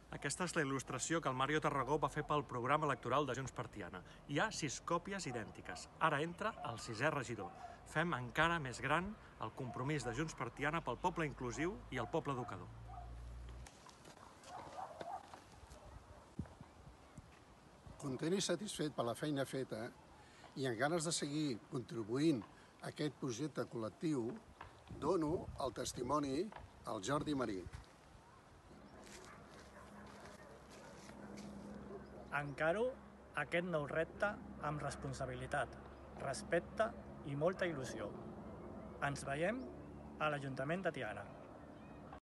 Aquesta és la il·lustració que el Mario Tarragó va fer pel programa electoral de Junts per Tiana. Hi ha 6 còpies idèntiques. Ara entra el 6è regidor. Fem encara més gran el compromís de Junts per Tiana pel poble inclusiu i el poble educador. Content i satisfet per la feina feta i amb ganes de seguir contribuint a aquest projecte col·lectiu, dono el testimoni al Jordi Marí. Encaro aquest nou repte amb responsabilitat, respecte i molta il·lusió. Ens veiem a l'Ajuntament de Tiana.